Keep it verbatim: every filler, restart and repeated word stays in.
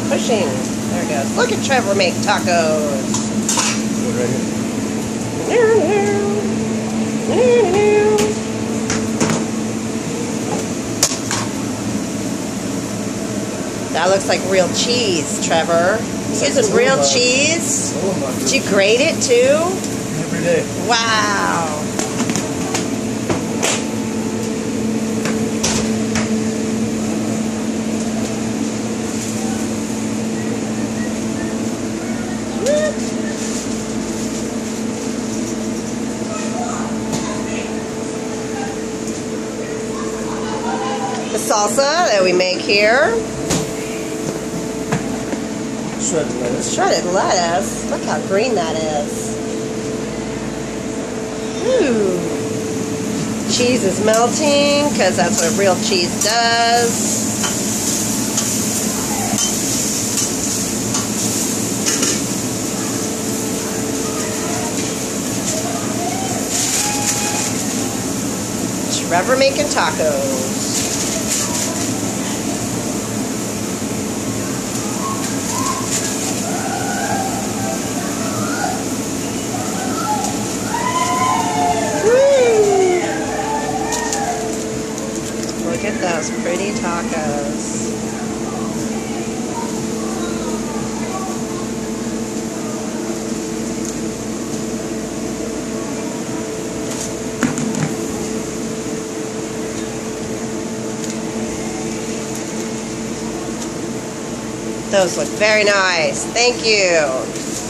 pushing. There it goes. Look at Trevor make tacos. Right here. That looks like real cheese, Trevor. Using real cheese? Did you grate it too? Every day. Wow. The salsa that we make here. Shredded lettuce. Shredded lettuce. Look how green that is. Ooh. Cheese is melting because that's what real cheese does. Trevor making tacos. Look at those pretty tacos. Those look very nice. Thank you.